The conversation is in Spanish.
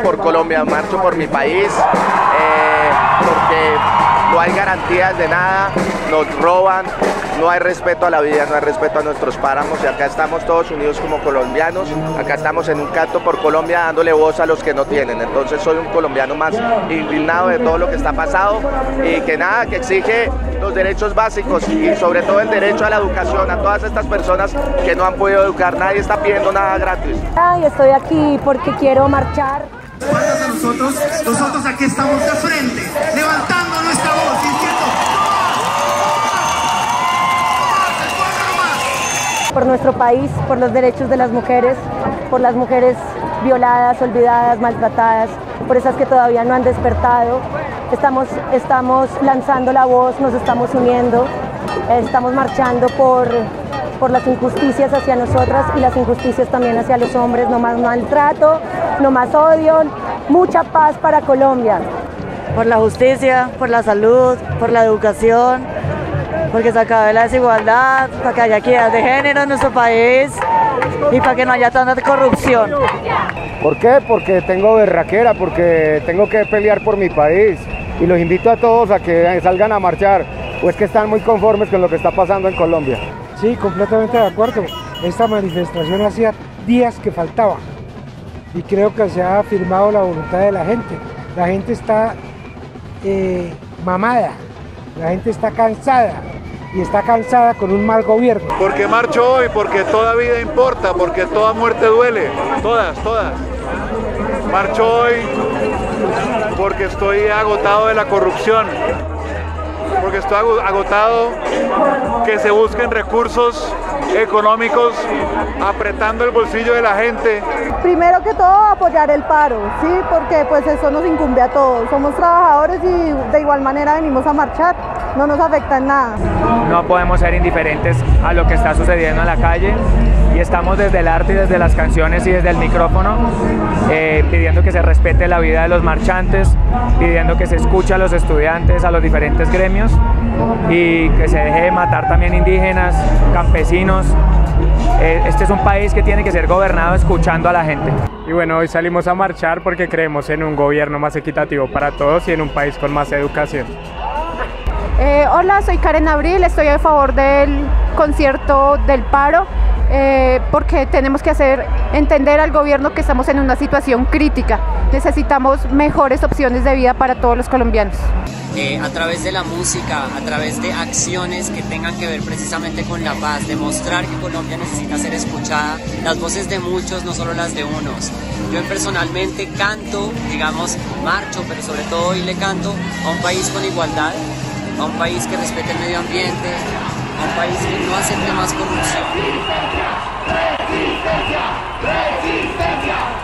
por Colombia, marcho por mi país, porque no hay garantías de nada, nos roban, no hay respeto a la vida, no hay respeto a nuestros páramos y acá estamos todos unidos como colombianos, acá estamos en un canto por Colombia dándole voz a los que no tienen, entonces soy un colombiano más indignado de todo lo que está pasado y que nada, que exige los derechos básicos y sobre todo el derecho a la educación a todas estas personas que no han podido educar, nadie está pidiendo nada gratis. Estoy aquí porque quiero marchar. A nosotros aquí estamos de frente, levantando nuestra voz y diciendo por nuestro país, por los derechos de las mujeres, por las mujeres violadas, olvidadas, maltratadas, por esas que todavía no han despertado. Estamos lanzando la voz, nos estamos uniendo, estamos marchando por las injusticias hacia nosotras y las injusticias también hacia los hombres, no más maltrato, no más odio, mucha paz para Colombia. Por la justicia, por la salud, por la educación, porque se acabe la desigualdad, para que haya equidad de género en nuestro país y para que no haya tanta corrupción. ¿Por qué? Porque tengo berraquera, porque tengo que pelear por mi país y los invito a todos a que salgan a marchar, pues que están muy conformes con lo que está pasando en Colombia. Sí, completamente de acuerdo. Esta manifestación hacía días que faltaba y creo que se ha afirmado la voluntad de la gente. La gente está mamada, la gente está cansada y está cansada con un mal gobierno. Porque marcho hoy, porque toda vida importa, porque toda muerte duele, todas. Marcho hoy porque estoy agotado de la corrupción, porque estoy agotado que se busquen recursos económicos apretando el bolsillo de la gente. Primero que todo apoyar el paro, ¿sí? Porque pues eso nos incumbe a todos, somos trabajadores y de igual manera venimos a marchar, no nos afecta en nada. No podemos ser indiferentes a lo que está sucediendo en la calle y estamos desde el arte y desde las canciones y desde el micrófono pidiendo que se respete la vida de los marchantes, pidiendo que se escuche a los estudiantes, a los diferentes gremios y que se deje de matar también indígenas, campesinos. Este es un país que tiene que ser gobernado escuchando a la gente. Y bueno, hoy salimos a marchar porque creemos en un gobierno más equitativo para todos y en un país con más educación. Hola, soy Karen Abril, estoy a favor del concierto del paro porque tenemos que hacer entender al gobierno que estamos en una situación crítica. Necesitamos mejores opciones de vida para todos los colombianos. A través de la música, a través de acciones que tengan que ver precisamente con la paz, demostrar que Colombia necesita ser escuchada, las voces de muchos, no solo las de unos. Yo personalmente canto, digamos, marcho, pero sobre todo hoy le canto a un país con igualdad, a un país que respete el medio ambiente, a un país que no acepte más corrupción. ¡Resistencia! ¡Resistencia!